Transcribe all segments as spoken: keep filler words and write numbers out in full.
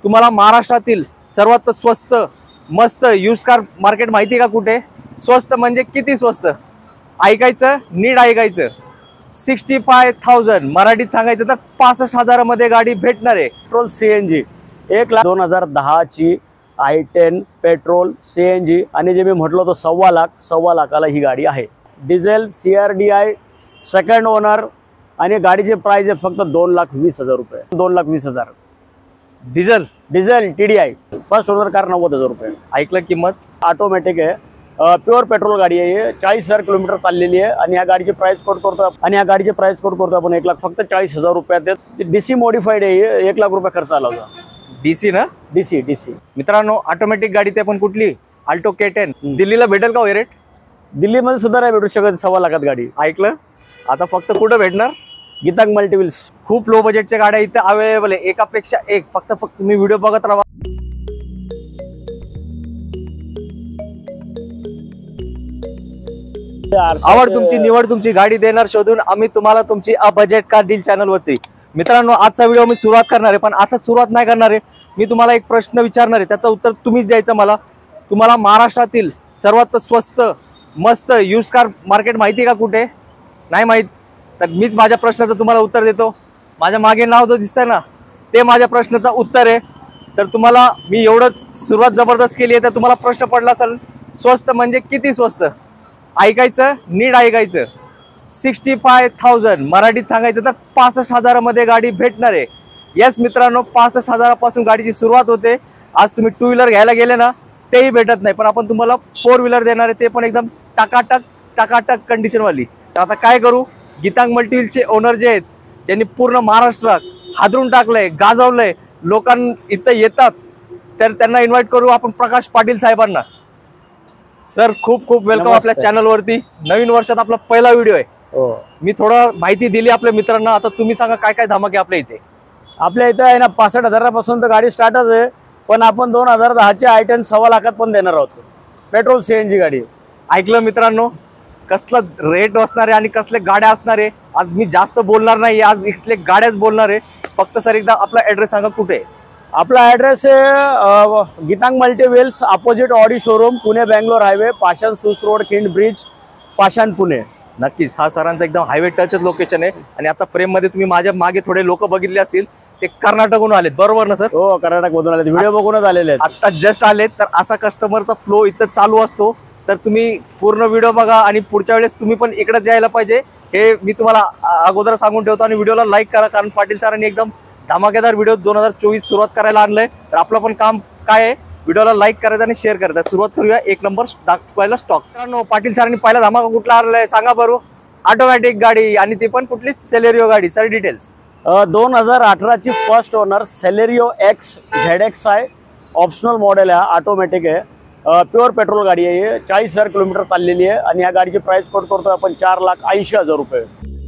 तुम्हाला महाराष्ट्रातील सर्वात स्वस्त मस्त यूज्ड कार मार्केट माहिती का कुठे? स्वस्त म्हणजे किती स्वस्त? ऐकायचं, नीट ऐकायचं. सिक्स्टी फाय थाउजंड मराठीत सांगायचं तर पासष्ट हजारामध्ये गाडी भेटणार आहे. पेट्रोल सीएनजी एक लाख दोन हजार दहाची आय टेन पेट्रोल सीएनजी आणि जे मी म्हटलं होतं सव्वा लाख सव्वा लाखाला ही गाडी आहे. Diesel C R D I second owner आणि गाडीचे प्राइस आहे फक्त दोन लाख वीस हजार रुपये. दोन लाख वीस हजार diesel diesel T D I first owner car नव्वद हजार रुपये. ऐकलं किंमत? ऑटोमॅटिक आहे, प्युअर पेट्रोल गाडी आहे. चाळीस हजार किलोमीटर चाललेली आहे आणि या गाडीचे प्राइस कोड करतो आणि या गाडीचे प्राइस कोड करतो आपण एक लाख फक्त चाळीस हजार रुपयात. डीसी मॉडिफाईड आहे, एक लाख रुपये खर्च आला होता. डीसी ना? डीसी डीसी मित्रांनो, ऑटोमॅटिक गाडी ते पण कुठली? Alto K ten. दिल्लीला भेटेल का रेट? दिल्लीमध्ये सुद्धा नाही भेटू शकत सव्वा लाखात गाडी. ऐकलं? आता फक्त कुठं भेटणार? गीतांग मल्टीव्हील्स. खूप लो बजेटच्या गाड्या इथे अवेलेबल आहे, एकापेक्षा एक. फक्त फक्त तुम्ही व्हिडिओ बघत राहा. आवड तुमची, निवड तुमची, गाडी देणार शोधून आम्ही तुम्हाला तुमची अ बजेट कार डील चॅनल वरती. मित्रांनो, आजचा व्हिडिओ मी सुरुवात करणार आहे, पण असं सुरुवात नाही करणार आहे. मी तुम्हाला एक प्रश्न विचारणार आहे, त्याचं उत्तर तुम्हीच द्यायचं मला. तुम्हाला महाराष्ट्रातील सर्वात स्वस्त मस्त यूज्ड कार मार्केट माहिती का कुठे? नाही माहीत तर मीच माझ्या प्रश्नाचं तुम्हाला उत्तर देतो. माझ्या मागे नाव जो दिसतंय ना, ते माझ्या प्रश्नाचं उत्तर आहे. तर तुम्हाला मी एवढंच सुरुवात जबरदस्त केली आहे, तर तुम्हाला प्रश्न पडला असेल स्वस्त म्हणजे किती स्वस्त? ऐकायचं, नीट ऐकायचं. सिक्स्टी फाय थाउजंड मराठीत सांगायचं तर पासष्ट हजारामध्ये गाडी भेटणार आहे. येस मित्रांनो, पासष्ट हजारापासून गाडीची सुरुवात होते. आज तुम्ही टू व्हीलर घ्यायला गेले ना, तेही भेटत नाही, पण आपण तुम्हाला फोर व्हीलर देणार आहे, ते पण एकदम टकाटक टकाटक कंडिशनवाली. तर आता काय करू? गीतांग मल्टीव्हीलचे ओनर जे आहेत, ज्यांनी पूर्ण महाराष्ट्रात हादरून टाकलंय, गाजवलंय, लोकांना इथं येतात, तर त्यांना इन्व्हाइट करू आपण प्रकाश पाटील साहेबांना. सर, खूप खूप वेलकम आपल्या चॅनल वरती. नवीन वर्षात आपला पहिला व्हिडिओ आहे. मी थोडं माहिती दिली आपल्या मित्रांना, आता तुम्ही सांगा काय काय धमाके आपल्या इथे? आपल्या इथे आहे ना, पासष्ट हजारापासून तर गाडी स्टार्टच आहे, पण आपण दोन हजार दहाचे आय टेन सव्वा लाखात पण देणार आहोत. पेट्रोल सीएनजी गाडी. ऐकलं मित्रांनो, कसलं रेट असणार आहे आणि कसले गाड्या असणार आहे. आज मी जास्त बोलणार नाही, आज इथले गाड्याच बोलणार आहे. फक्त सर एकदा आपला ऍड्रेस सांगा कुठे आहे? आपला ऍड्रेस आहे Geetang Multiwheels, opposite Audi showroom, Pune Bangalore highway, Pashan Sus road, Khind bridge, Pashan, Pune. नक्कीच हा सरांचा एकदम हायवे टचच लोकेशन आहे. आणि आता फ्रेम मध्ये तुम्ही माझ्या मागे थोडे लोक बघितले असतील, ते कर्नाटकहून आलेत, बरोबर ना सर? हो, कर्नाटक मधून आले, व्हिडिओ बघूनच आलेले आहेत. आता जस्ट आलेत. तर असा कस्टमरचा फ्लो इथं चालू असतो. तर तुम्ही पूर्ण व्हिडिओ बघा आणि पुढच्या वेळेस तुम्ही पण इकडेच यायला पाहिजे, हे मी तुम्हाला अगोदर सांगून ठेवतो. आणि व्हिडिओला लाईक करा, कारण पाटील सरांनी एकदम धमाकेदार व्हिडिओ दोन हजार चोवीस सुरुवात करायला आणलंय. तर आपलं पण काम काय आहे? व्हिडिओला लाईक करायचं आणि शेअर करायचं. सुरुवात करूया एक नंबर दाखवायला स्टॉक. मित्रांनो, पाटील सरांनी पहिला धमाका कुठला आणलाय सांगा बरोबर? ऑटोमॅटिक गाडी, आणि ती पण कुठली? सेलेरिओ गाडी. Sir details. दोन हजार अठराची first owner Celerio X Z X आहे. ऑप्शनल मॉडेल आहे, ऑटोमॅटिक आहे, प्युअर पेट्रोल गाडी आहे. चाळीस हजार किलोमीटर चाललेली आहे आणि या गाडीची प्राइस कोड करतो आपण चार लाख ऐंशी हजार रुपये.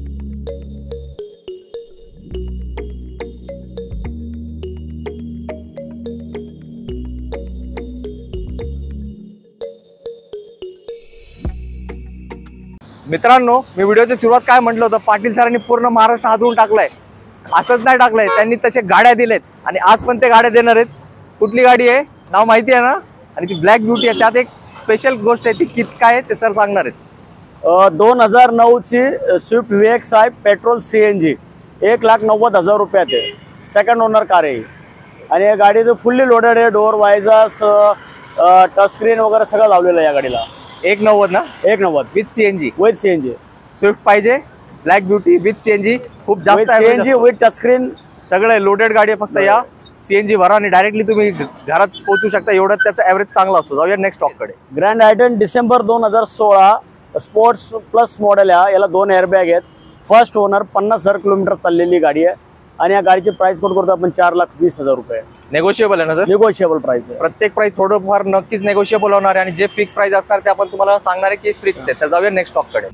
मित्रांनो, मी व्हिडिओची सुरुवात काय म्हटलं होतं, पाटील सरांनी पूर्ण महाराष्ट्र हादरून टाकलाय. असंच नाही टाकलंय, त्यांनी तसे गाड्या दिलेत आणि आज पण ते गाड्या देणार आहेत. कुठली गाडी आहे नाव माहिती आहे ना? आणि ती ब्लॅक ब्युटी आहे. त्यात एक स्पेशल गोष्ट आहे, ती कित काय आहे ते सर सांगणार आहेत. दोन हजार नऊ ची स्विफ्ट व्ही एक्स आहे, पेट्रोल सीएनजी, एक लाख नव्वद हजार रुपयात आहे. सेकंड ओनर कार आहे आणि या गाडीचं फुल्ली लोडेड आहे. डोअर वायझर्स, टच स्क्रीन वगैरे सगळं लावलेलं आहे या गाडीला. एक नव्वद ना? एक नव्वद with CNG. With CNG. Swift पाहिजे, ब्लॅक ब्युटी विथ सीएनजी. खूप जास्त सीएनजी विथ टच स्क्रीन, सगळं लोडेड गाडी आहे. फक्त या सीएनजी भरा आणि डायरेक्टली तुम्ही घरात पोहोचू शकता, एवढं त्याचा ॲव्हरेज चांगला असतो. जाऊया नेक्स्ट स्टॉक कडे. ग्रँड आय टेन डिसेंबर दोन हजार सोळा स्पोर्ट्स प्लस मॉडेल आहे. याला दोन एअरबॅग आहेत. फर्स्ट ओनर, पन्नास हजार किलोमीटर चाललेली गाडी आहे आणि या गाडीची प्राइस कोड करतो आपण चार लाख वीस हजार रुपये. नेगोशिएबल आहे ना सर? निगोशिएबल प्राइस आहे. प्रत्येक प्राइस थोडंफार नक्कीच नेगोशिएबल होणार आहे आणि जे फिक्स प्राइस असणार ते आपण तुम्हाला सांगणार आहे की फिक्स आहे. तर जाऊया नेक्स्ट स्टॉक कडे.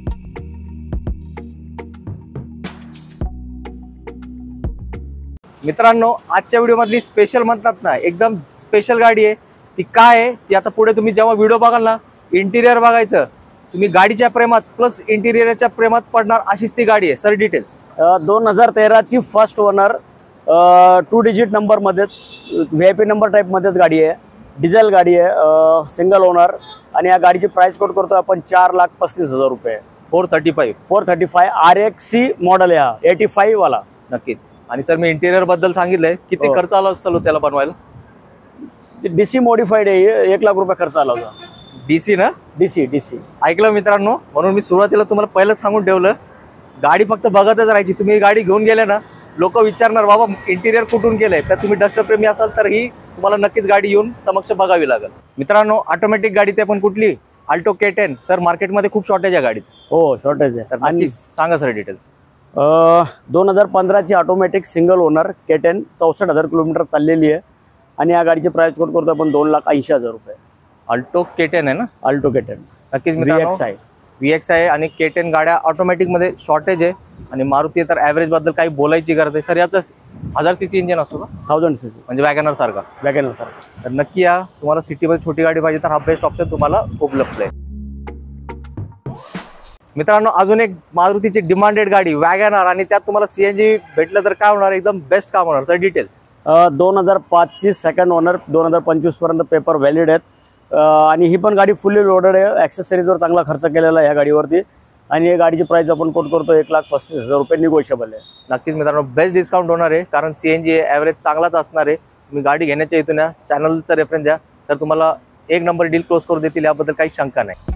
मित्रांनो, आजच्या व्हिडिओमधली स्पेशल म्हणतात ना, एकदम स्पेशल गाडी आहे. ती काय आहे ती आता पुढे तुम्ही जेव्हा व्हिडिओ बघाल ना, इंटिरियर बघायचं, तुम्ही गाडीच्या प्रेमात प्लस इंटिरियरच्या प्रेमात पडणार अशीच ती गाडी आहे. Sir details. दोन हजार तेराची फर्स्ट ओनर, टू डिजिट नंबरमध्ये व्ही आय पी नंबर टाईपमध्येच गाडी आहे, डिझेल गाडी आहे, सिंगल ओनर. आणि या गाडीची प्राइस कोट करतो आपण चार लाख पस्तीस हजार रुपये. Four thirty five four thirty five R X C model आहे हा, एटी फाईव्ह वाला. नक्कीच. आणि सर मी इंटेरियर बद्दल सांगितलंय, किती हो. खर्च आला असेल हो त्याला बनवायला? डीसी मॉडिफाईड आहे, एक लाख रुपये खर्च आला होता. डीसी ना? डीसी डीसी ऐकलं मित्रांनो, म्हणून मी सुरुवातीला तुम्हाला पहिलंच सांगून ठेवलं, गाडी फक्त बघतच राहायची. तुम्ही गाडी घेऊन गेले ना, लोक विचारणार बाबा इंटिरियर कुठून केलंय. तर तुम्ही डस्टर प्रेमी असाल तर ही तुम्हाला नक्कीच गाडी येऊन समक्ष बघावी लागेल. मित्रांनो, ऑटोमॅटिक गाडी ते पण कुठली? Alto K ten. सर मार्केटमध्ये खूप शॉर्टेज आहे गाडीचं. हो, शॉर्टेज आहे. तर नक्कीच सांगा सर डिटेल्स. दोन हजार पंधराची automatic single owner K ten, चौसष्ट हजार किलोमीटर चाललेली आहे. आणि या गाडीची प्राइस कोट करतो आपण दोन लाख ऐंशी हजार रुपये. अल्टो के टेन आहे ना? Alto K ten. नक्कीच व्ही मित्रांनो, एक्स आहे. व्ही एक्स आहे आणि के टेन गाड्या ऑटोमॅटिकमध्ये शॉर्टेज आहे. आणि मारुती तर ॲव्हरेज बद्दल काही बोलायची गरज आहे. सर याचं हजार सी सी इंजिन असतो का? थाउजंड सी सी म्हणजे वॅगनर सारखा. WagonR sir. तर नक्की या, तुम्हाला सिटीमध्ये छोटी गाडी पाहिजे तर हा बेस्ट ऑप्शन तुम्हाला उपलब्ध आहे. मित्रांनो, अजून एक मारुतीची डिमांडेड गाडी वॅगनर, आणि त्यात तुम्हाला सीएनजी भेटलं तर काय होणार? एकदम बेस्ट काम होणार. Sir details. दोन हजार पाचची सेकंड ओनर, दोन हजार पंचवीस पर्यंत पेपर व्हॅलिड आहेत. आणि ही पण गाडी फुल्ली लोडेड आहे. ॲक्सेसरीजवर चांगला खर्च केलेला आहे या गाडीवरती. आणि या गाडीची प्राइस आपण कोट करतो एक लाख पस्तीस हजार रुपये, निगोशिएबल आहे. नक्कीच मित्रांनो, बेस्ट डिस्काउंट होणार आहे, कारण सीएनजी ॲव्हरेज चांगलाच असणार आहे. तुम्ही गाडी घेण्याच्या इथून या चॅनलचा रेफरन्स द्या. सर तुम्हाला एक नंबर डील क्लोज करून देतील, याबद्दल काही शंका नाही.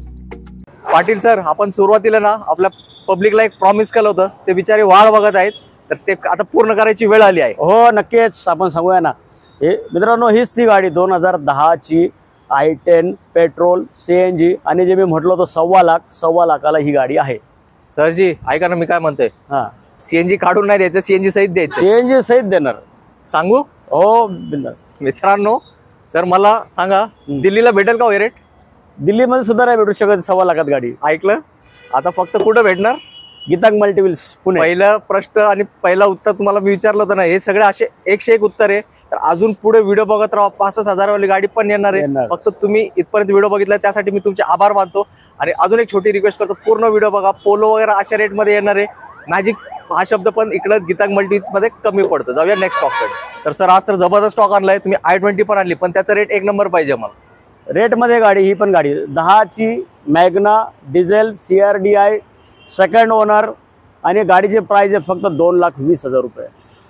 पाटील सर, आपण सुरुवातीला ना आपल्या पब्लिकला एक प्रॉमिस केलं होतं, ते बिचारे वाढ बघत आहेत, तर ते आता पूर्ण करायची वेळ आली आहे. हो, नक्कीच आपण सांगूया ना. हे मित्रांनो, हीच ती गाडी दोन हजार दहाची आय टेन पेट्रोल सीएनजी, आणि जे मी म्हटलं होतं सव्वा लाख सव्वा लाखाला ही गाडी आहे. सरजी ऐका ना, मी काय म्हणतोय, हा, सीएनजी काढून नाही द्यायचं, सीएनजी सहित द्यायचं. सीएनजी सहित देणार. सांगू? हो, बिंदास. मित्रांनो, सर मला सांगा, दिल्लीला भेटेल का रेट? दिल्लीमध्ये सुद्धा नाही भेटू शकत सव्वा लाखात गाडी. ऐकलं? आता फक्त कुठं भेटणार? गीतांग मल्टीव्हिल्स, पुणे. पहिलं प्रश्न आणि पहिला उत्तर तुम्हाला मी विचारलं होतं ना, हे सगळे असे एकशे एक उत्तर आहे. तर अजून पुढे व्हिडिओ बघत राहा, पासष्ट हजारवाली गाडी पण येणार आहे. फक्त तुम्ही इथपर्यंत व्हिडिओ बघितला त्यासाठी मी तुमचे आभार मानतो. आणि अजून एक छोटी रिक्वेस्ट करतो, पूर्ण व्हिडिओ बघा. पोलो वगैरे अशा रेटमध्ये येणार आहे. मॅजिक हा शब्द पण इकडं गीतांग मल्टीमध्ये कमी पडतो. जाऊया नेक्स्ट स्टॉककडे. तर सर आज तर जबरदस्त स्टॉक आणलाय तुम्ही. आय ट्वेंटी पण आणली, पण त्याचा रेट एक नंबर पाहिजे मला. रेटमध्ये गाडी ही पण गाडी दहाची Magna diesel C R D I second owner, आणि गाडीची प्राइस आहे फक्त दोन लाख वीस हजार रुपये.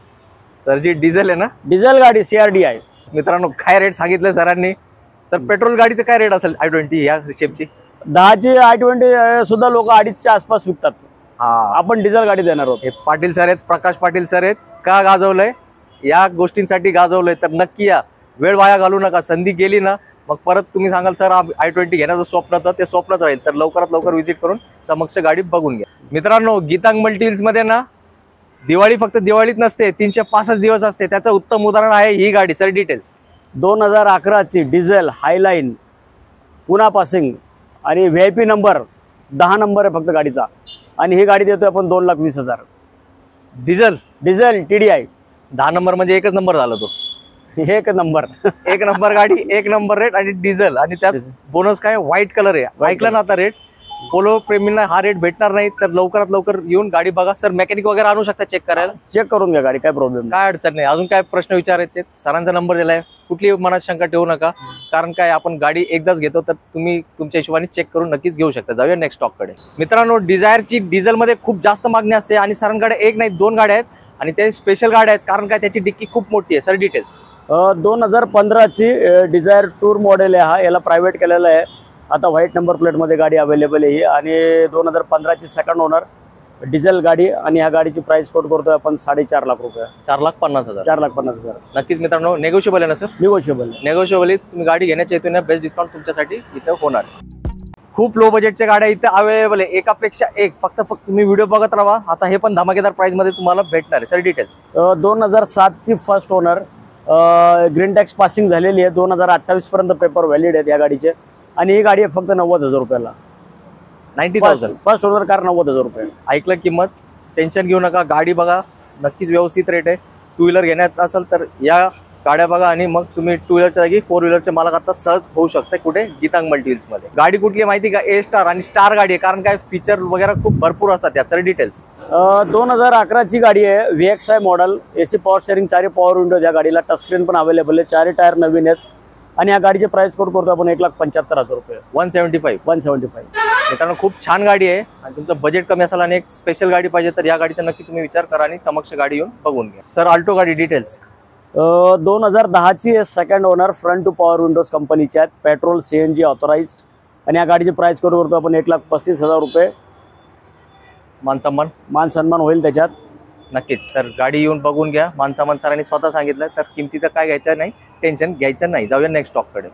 सर जी डिझेल आहे ना? डिझेल गाडी सी आर डी आय. मित्रांनो, काय रेट सांगितलं सरांनी? सर पेट्रोल गाडीचं काय रेट असेल आय ट्वेंटी या शेपची? दहाची आय ट्वेंटी सुद्धा लोक अडीचच्या आसपास विकतात. हा, आपण डिझेल गाडी देणार आहोत. हे पाटील सर आहेत, प्रकाश पाटील सर आहेत. का गाजवलंय? या गोष्टींसाठी गाजवलंय. तर नक्की या, वेळ वाया घालू नका. संधी गेली ना, मग परत तुम्ही सांगाल सर आय ट्वेंटी घेण्याचं स्वप्न, तर ते स्वप्नच राहील. तर लवकरात लवकर व्हिजिट करून समक्ष गाडी बघून घ्या. मित्रांनो, गीतांग मल्टीव्हिल्समध्ये ना दिवाळी फक्त दिवाळीत नसते, तीनशे पासष्ट दिवस असते. त्याचं उत्तम उदाहरण आहे ही गाडी. Sir details. दोन हजार अकराची डिझेल हायलाईन, पुना पासिंग, आणि व्ही आय पी नंबर दहा नंबर आहे फक्त गाडीचा. आणि ही गाडी देतोय आपण दोन लाख वीस हजार. Diesel diesel T D I दहा नंबर म्हणजे एकच नंबर झाला तो. एक नंबर. एक नंबर गाडी, एक नंबर रेट, आणि डिझेल. आणि त्यात बोनस काय? व्हाईट कलर आहे. ऐकलं ना आता रेट? पोलो प्रेमींना हा रेट भेटणार नाही. तर लवकरात लवकर येऊन गाडी बघा. सर मेकॅनिक वगैरे आणू शकता चेक करायला? चेक करून घ्या गाडी, काय प्रॉब्लेम काय अडचण नाही. अजून काय प्रश्न विचारायचे? सरांचा नंबर दिलाय, कुठली मनात शंका ठेवू नका. कारण काय, आपण गाडी एकदाच घेतो, तर तुम्ही तुमच्या हिशोबाने चेक करून नक्कीच घेऊ शकता. जाऊया नेक्स्ट स्टॉककडे. मित्रांनो, डिझायरची डिझेलमध्ये खूप जास्त मागणी असते, आणि सरांकडे एक नाही दोन गाड्या आहेत, आणि ते स्पेशल गाड्या आहेत. कारण काय, त्याची डिक्की खूप मोठी आहे. Sir details. दोन हजार पंधराची डिझायर टूर मॉडेल आहे हा. याला प्रायव्हेट केलेलं आहे. आता व्हाईट नंबर प्लेटमध्ये गाडी अवेलेबल आहे. आणि दोन हजार पंधराची सेकंड ओनर डिझेल गाडी, आणि ह्या गाडीची प्राइस कोट करतोय आपण साडेचार लाख रुपये. चार लाख पन्नास हजार चार लाख पन्नास हजार नक्कीच मित्रांनो, नेगोशिएबल आहे ना सर? निगोशिएबल. नेगोशिएबल. तुम्ही गाडी घेण्याच्या हेतूने बेस्ट डिस्काउंट तुमच्यासाठी इथं होणार. खूप लो बजेटच्या गाड्या इथं अवेलेबल आहे, एकापेक्षा एक. फक्त फक्त तुम्ही व्हिडिओ बघत राहा. आता हे पण धमाकेदार प्राइस मध्ये तुम्हाला भेटणार आहे. Sir details. दोन हजार सातची first owner, green tax passing झालेली आहे. दोन हजार अठ्ठावीस पर्यंत पेपर व्हॅलिड आहेत या गाडीचे. आणि ही गाडी आहे फक्त नव्वद हजार रुपयाला. Ninety thousand first owner car नव्वद हजार रुपये. ऐकलं किंमत? टेन्शन घेऊ नका, गाडी बघा. नक्कीच व्यवस्थित रेट आहे. टू व्हीलर घेण्यात असेल तर या गाड्या बघा आणि मग तुम्ही टू व्हीलरच्या जागी फोर व्हीलरचे मालक आता सहज होऊ शकता कुठे गीतांग मल्टीव्हील्स मध्ये. गाडी कुठली आहे माहिती का? ए स्टार आणि स्टार गाडी आहे, कारण काय फीचर वगैरे खूप भरपूर असतात त्याचे डिटेल्स. दोन हजार अकराची गाडी आहे, V X I model, AC power steering, चारही पॉवर विंडो या गाडीला, टच स्क्रीन पण अवेलेबल आहे, चारही टायर नवीन आहेत आणि या गाडीचे प्राइस कोड करतो आपण एक लाख पंच्याहत्तर हजार रुपये. One seventy five one seventy five मित्रांनो खूप छान गाडी आहे आणि तुमचं बजेट कमी असेल आणि एक स्पेशल गाडी पाहिजे तर या गाडीचा नक्की तुम्ही विचार करा आणि समक्ष गाडी येऊन बघून घ्या. सर अल्टो गाडी डिटेल्स. दोन हजार दहाची second owner, front two power windows कंपनीच्या आहेत, petrol C N G authorised आणि या गाडीची प्राइस कोड करतो आपण एक लाख पस्तीस हजार रुपये. मान सन्मान मान सन्मान होईल त्याच्यात नक्कीच. तर गाडी येऊन बघून घ्या. मान सन्मान सरांनी स्वतः सांगितलं तर किमती तर काय घ्यायचं नाही, टेन्शन घ्यायचं नाही. जाऊया नेक्स्ट स्टॉककडे.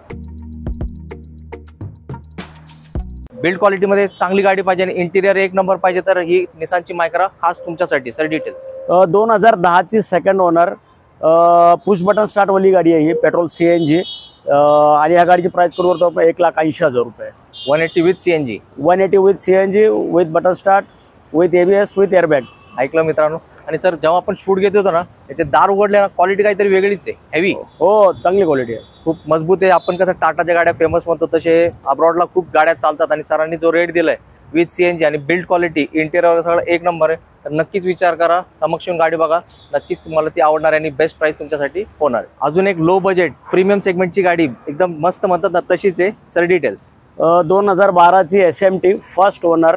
बिल्ड क्वालिटीमध्ये चांगली गाडी पाहिजे आणि इंटिरियर एक नंबर पाहिजे तर ही निसानची मायक्रा खास तुमच्यासाठी. Sir details. दोन हजार दहाची second owner, push button start वाली गाडी आहे ही, पेट्रोल सी एन जी आणि या गाडीची प्राइस कोड करतो आपण एक लाख ऐंशी हजार रुपये. One eighty with C N G. One eighty with C N G, with button start, with ABS, with airbag. ऐकलं मित्रांनो. आणि सर जेव्हा आपण शूट घेत होतो ना त्याचे दार उघडले ना, क्वालिटी काहीतरी वेगळीच आहे, हेवी. हो चांगली क्वालिटी आहे, खूप मजबूत आहे. आपण कसं टाटाच्या गाड्या फेमस म्हणतो तसे अब्रॉडला खूप गाड्या चालतात आणि सरांनी जो रेट दिलाय विथ सीएनजी आणि बिल्ड क्वालिटी इंटेरियर सगळं एक नंबर आहे. तर नक्कीच विचार करा, समक्ष येऊन गाडी बघा, नक्कीच तुम्हाला ती आवडणार आणि बेस्ट प्राइस तुमच्यासाठी होणार. अजून एक लो बजेट प्रीमियम सेगमेंटची गाडी एकदम मस्त म्हणतात ना तशीच आहे. Sir details. दोन हजार बाराची S M T first owner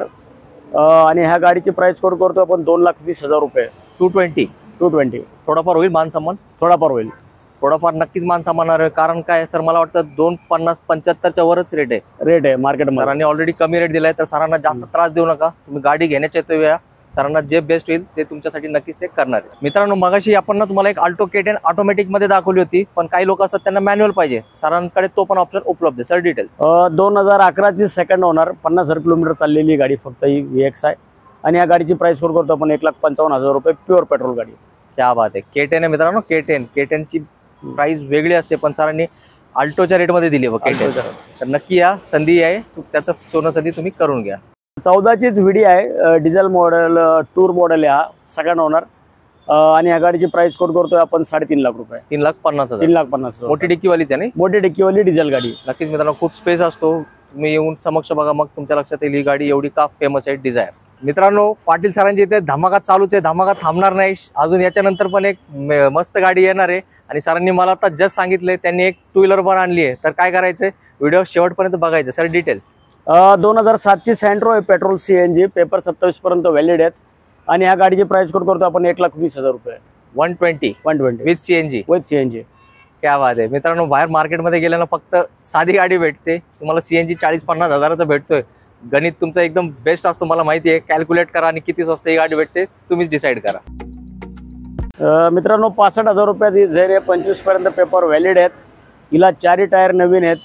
आणि ह्या गाडीची प्राइस कोड करतो आपण दोन लाख वीस हजार रुपये. टू ट्वेंटी टू ट्वेंटी थोडाफार होईल मान सन्मान? थोडाफार होईल, थोडाफार नक्कीच मान सन्मानणार आहे. कारण काय सर मला वाटतं दोन पन्नास पंच्याहत्तरच्या वरच रेट आहे रेट आहे मार्केटमध्ये. सरांनी ऑलरेडी कमी रेट दिलाय तर सरांना जास्त त्रास देऊ नका. तुम्ही गाडी घेण्याच्या वेळा सरांना जे बेस्ट होईल ते तुमच्यासाठी नक्कीच ते करणार आहे. मित्रांनो मगाशी आपण ना तुम्हाला एक अल्टो के टेन ऑटोमॅटिक मध्ये दाखवली होती, पण काही लोक असतात त्यांना मॅन्युअल पाहिजे, सरांकडे तो पण ऑप्शन उपलब्ध आहे. Sir details. दोन हजार अकराची सेकंड ओनर, पन्नास हजार किलोमीटर चाललेली गाडी फक्त ही व्ही एक्स आहे आणि या गाडीची प्राइस कोड करतो आपण एक लाख पंचावन्न हजार रुपये. प्युअर पेट्रोल गाडी. क्या बात आहे. के टेन आहे मित्रांनो, के टेन के टेनची प्राइस वेगळी असते पण सरांनी अल्टोच्या रेटमध्ये दिली बघ के टेन. तर नक्की या संधी आहे, त्याचं सोनं संधी तुम्ही करून घ्या. चौदाचीच व्हिडी आहे, डिझेल मॉडेल, टूर मॉडेल आहे हा, सेकंड ओनर आणि या गाडीची प्राइस कोड करतोय आपण साडेतीन लाख रुपये. तीन लाख पन्नास हजार तीन लाख पन्नास हजार. मोठी डिक्कीवालीच आहे नाही? मोठी डिक्कीवाली डिझेल गाडी. नक्कीच मित्रांनो खूप स्पेस असतो, तुम्ही येऊन समक्ष बघा मग तुमच्या लक्षात येईल ही गाडी एवढी का फेमस आहे. डिझायर. मित्रांनो पाटील सरांची इथे धमाका चालूच आहे, धमाका थांबणार नाही अजून. याच्यानंतर पण एक मस्त गाडी येणार आहे आणि सरांनी मला आता जस्ट सांगितलंय त्यांनी एक टू व्हीलर पण आणली आहे. तर काय करायचंय, व्हिडिओ शेवटपर्यंत बघायचं. Sir details. दोन हजार सातची सँट्रो आहे, petrol C N G, paper सत्तावीस पर्यंत व्हॅलिड आहेत आणि या गाडीची प्राइस कोड करतो आपण एक लाख वीस हजार रुपये. One twenty one twenty with CNG. With CNG. क्या बात आहे मित्रांनो. बाहेर मार्केटमध्ये गेल्यानं फक्त साधी गाडी भेटते, तुम्हाला सीएनजी चाळीस पन्नास हजाराचं भेटतोय. गणित तुमचं एकदम बेस्ट असतो मला माहिती आहे. कॅल्क्युलेट करा आणि किती स्वस्त ही गाडी भेटते तुम्हीच डिसाईड करा. मित्रांनो पासष्ट हजार रुपयात ही झेर आहे, पंचवीस पर्यंत पेपर व्हॅलिड आहेत, हिला चारही टायर नवीन आहेत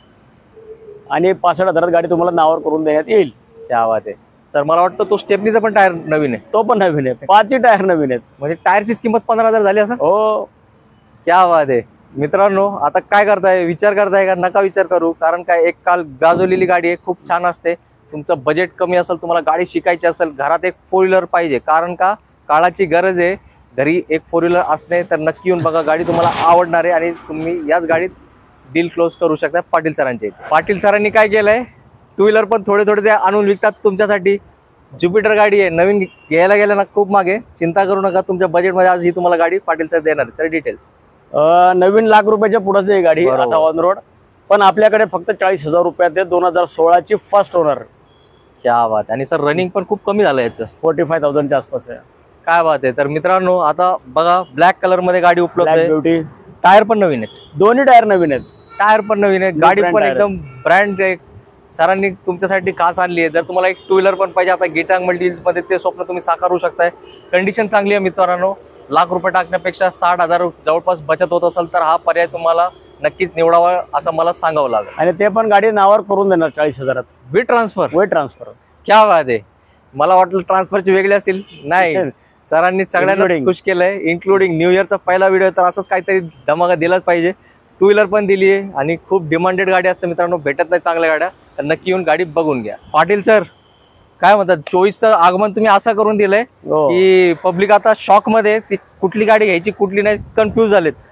आणि पासष्ट हजारात गाडी तुम्हाला नावावर करून देण्यात येईल. क्या बात आहे सर. मला वाटतं तो स्टेपनीचा पण टायर नवीन आहे? तो पण नवीन आहे, पाचही टायर नवीन आहेत. म्हणजे टायरचीच किंमत पंधरा हजार झाली असं? हो. क्या बात आहे मित्रांनो. आता काय करताय, विचार करताय का? नका विचार करू, कारण काय एक काल गाजवलेली गाडी आहे, खूप छान असते. तुमचं बजेट कमी असेल, तुम्हाला गाडी शिकायची असेल, घरात एक फोर व्हीलर पाहिजे, कारण का काळाची गरज आहे, घरी एक फोर व्हीलर असणे, तर नक्की येऊन बघा, गाडी तुम्हाला आवडणार आहे आणि तुम्ही याच गाडीत डील क्लोज करू शकता पाटील सरांचे. पाटील सरांनी काय केलंय, टू व्हीलर पण थोडे थोडे ते आणून विकतात तुमच्यासाठी. ज्युपिटर गाडी आहे, नवीन घ्यायला गेल्या ना खूप मागे, चिंता करू नका, तुमच्या बजेटमध्ये आज ही तुम्हाला गाडी पाटील सर देणार. Sir details. नवीन लाख रुपयाच्या पुढेच आहे गाडी आता ऑन रोड, पण आपल्याकडे फक्त चाळीस हजार रुपयात आहे. दोन हजार सोळाची फर्स्ट ओनर. क्या बात. आणि सर रनिंग पण खूप कमी झालं याचं, फोर्टी फाय थाउजंडच्या आसपास आहे. काय बात आहे. तर मित्रांनो आता बघा ब्लॅक कलर मध्ये गाडी उपलब्ध आहे. ब्युटी. टायर पण नवीन आहेत, दोन्ही टायर नवीन आहेत. टायर पण नवीन आहेत, गाडी पण एकदम ब्रँड आहे. सरांनी तुमच्यासाठी खास आणली आहे. जर तुम्हाला एक टू व्हीलर पण पाहिजे आता गीतांग मल्टीव्हील्स मध्ये, ते स्वप्न तुम्ही साकारू शकताय. कंडिशन चांगली आहे मित्रांनो. लाख रुपये टाकण्यापेक्षा साठ हजार जवळपास बचत होत असेल तर हा पर्याय तुम्हाला नक्कीच निवडावा असं मला सांगावं लागेल. आणि ते पण गाडी नावावर करून देणार चाळीस हजारात विथ ट्रान्सफर. With transfer. क्या बात आहे. मला वाटलं ट्रान्सफरची वेगळी असतील, नाही सरांनी सगळ्यांना खुश केलंय, इन्क्लुडिंग न्यू इयरचा पहिला व्हिडिओ, तर असंच काहीतरी धमाका दिलाच पाहिजे. टू व्हीलर पण दिली आहे आणि खूप डिमांडेड गाडी असते मित्रांनो, भेटत नाही चांगल्या गाड्या, तर नक्की येऊन गाडी बघून घ्या. पाटील सर काय म्हणतात, चोवीसचं आगमन तुम्ही असं करून दिलंय की पब्लिक आता शॉक मध्ये, कुठली गाडी घ्यायची कुठली नाही कन्फ्यूज झालेत.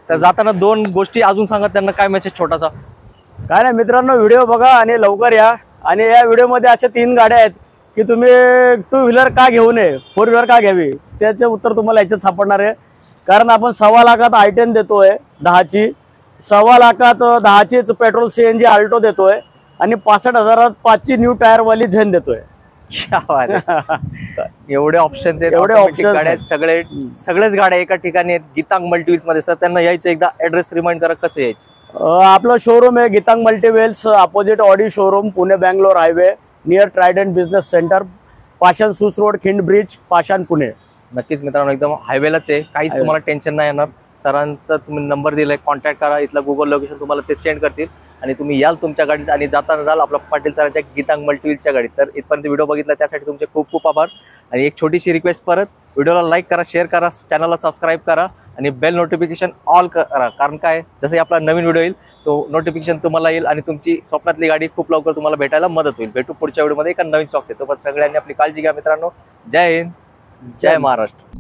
तर जाताना दोन गोष्टी अजून सांगा त्यांना, काय मेसेज छोटासा? काय नाही मित्रांनो, व्हिडिओ बघा आणि लवकर या. आणि या व्हिडिओमध्ये अशा तीन गाड्या आहेत की तुम्ही टू व्हीलर का घेऊ नये, फोर व्हीलर का घ्यावी, त्याचे उत्तर तुम्हाला याच्यात सापडणार आहे. कारण आपण सव्वा लाखात आय टेन देतोय दहाची, सव्वा लाखात दहाचीच पेट्रोल सीएनजी आल्टो देतोय आणि पासष्ट हजारात पाचची न्यू टायरवाली झेन देतोय. क्या बात आहे. एवढे ऑप्शन्स आहेत, एवढे automatic options गाड्या आहेत, आहेत. सगळे सगळेच गाड्या एका ठिकाणी आहेत गीतांग मल्टीव्हील्स मध्ये. सर त्यांना यायचं एकदा ऍड्रेस रिमाइंड करा, कसं यायचं? अ, आपलं शोरूम आहे Geetang Multiwheels, opposite Audi showroom, Pune Bangalore highway, near Trident business centre, Pashan Sus road, Khind bridge, Pashan, Pune. नक्कीच मित्रांनो, एकदम हायवेलाच आहे, काहीच Highway. तुम्हाला टेन्शन नाही येणार. सरांचा तुम्ही नंबर दिलाय, कॉन्टॅक्ट करा, इथला गुगल लोकेशन तुम्हाला ते सेंड करतील आणि तुम्ही याल तुमच्या गाडीत आणि जाताना जाल आपल्या पाटील सरांच्या गीतांग मल्टीव्हीलच्या गाडीत. तर इथपर्यंत व्हिडिओ बघितला त्यासाठी तुमचे खूप खूप आभार. आणि एक छोटीशी रिक्वेस्ट, परत व्हिडिओला लाईक करा, शेअर करा, चॅनलला सबस्क्राईब करा आणि बेल नोटिफिकेशन ऑल करा. कारण काय, जसं आपला नवीन व्हिडिओ येईल तो नोटिफिकेशन तुम्हाला येईल आणि तुमची स्वप्नातली गाडी खूप लवकर तुम्हाला भेटायला मदत होईल. भेटू पुढच्या व्हिडिओमध्ये एका नवीन स्टॉक्स आहे. तो पण सगळ्यांनी आपली काळजी घ्या मित्रांनो. जय हिंद, जय महाराष्ट्र.